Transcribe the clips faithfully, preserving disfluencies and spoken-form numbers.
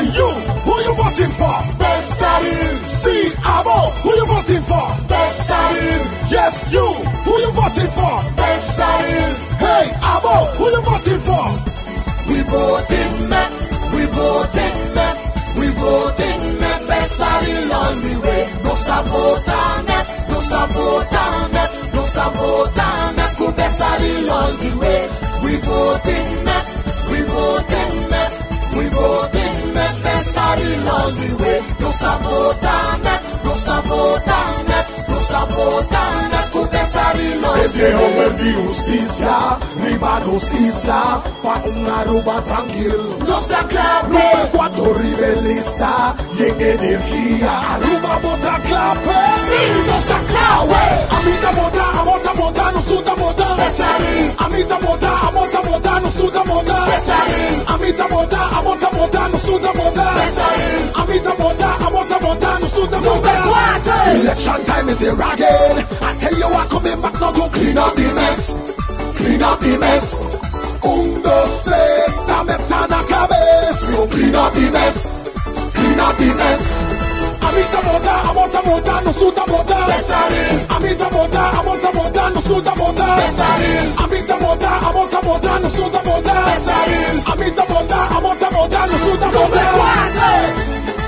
you, who you voting for? Bessaril. C. Abo, who you voting for? Bessaril. Yes, you, who you voting for? Bessaril. Hey, Abo, who you voting for? We voting men, we voting men, we voting men. Bessaril on the way. No stop voting men, no stop voting men, no stop voting men. Go Bessaril on the way. We voting men, we voting men, we voting men. Bessaril on the way. No stop voting men, no stop voting men, no stop voting men. Go Bessaril on the way. Este hombre de justicia, ni va justicia, pa una roba tranquil. Nuestra clave, cuatro rivelista, y en energía, Aruba bota clave. Sí, nuestra clave. Amita bota, amota bota, nos suda bota. Bessaril. Amita bota, amota bota, nos suda bota. Bessaril. Amita bota, amota bota, nos suda bota. Bessaril. Amita bota, amota bota, nos suda bota. Election time is here again. I tell you what, coming back now to clean up the mess. Clean up the mess. Un, dos, tres, dame tan a cabeza. Yo clean up the mess. Clean up the mess. Amita bota, amota bota, no suda bota. Bessaril. Amita bota, amota bota, no suda bota. Bessaril. Amita bota, amota bota, no suda bota. Bessaril. Amita bota, amota bota, no suda bota.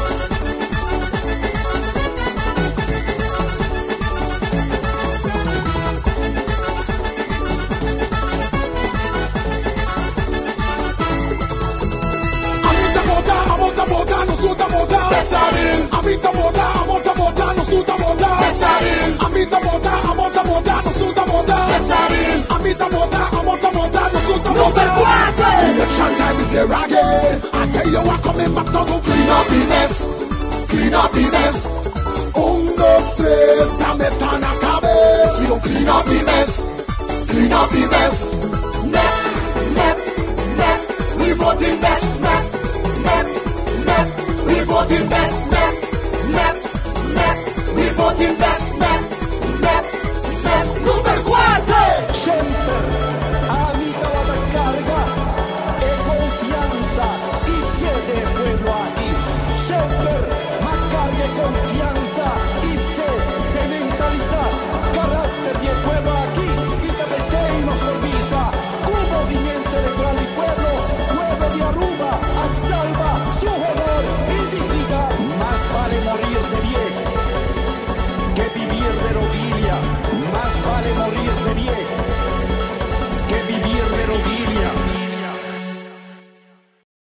Bessaril. Amita bota, amota bota, no suda bota. Bessaril. Amita bota, amota bota, no suda bota. Bessaril. Amita bota, amota bota, no suda bota. Election time is here again. I tell you what, coming back now to clean up the mess. Clean up the mess. Un, dos, tres, dame tan a cabeza. We don't clean up the mess. Clean up the mess. Nep, nep, nep. We voting best, nep, nep, nep. We voting best, nep, nep, nep. We voting best, nep.